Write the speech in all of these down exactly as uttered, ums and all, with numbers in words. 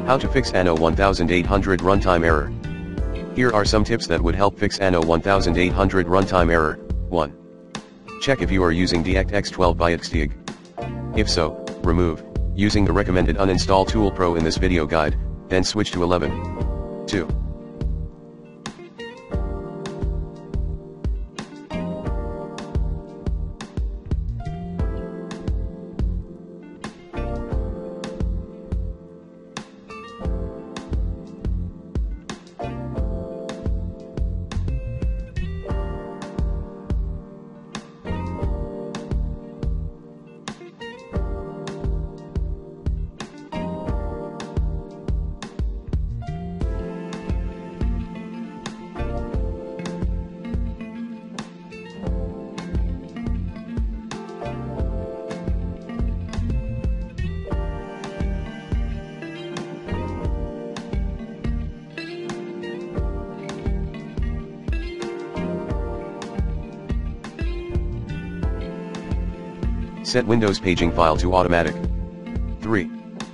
How to fix Anno eighteen hundred runtime error. Here are some tips that would help fix Anno eighteen hundred runtime error. one. Check if you are using DirectX twelve by X T I G. If so, remove, using the recommended uninstall tool Pro in this video guide, then switch to eleven. two. Set Windows paging file to automatic. three.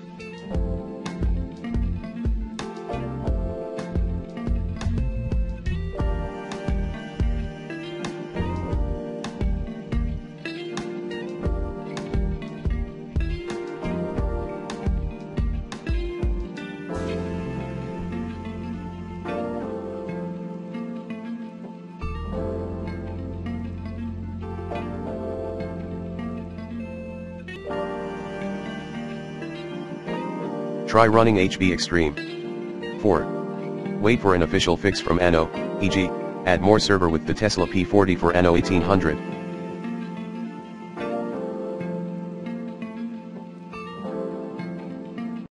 Try running H B Extreme. four. Wait for an official fix from Anno, for example, add more server with the Tesla P forty for Anno eighteen hundred.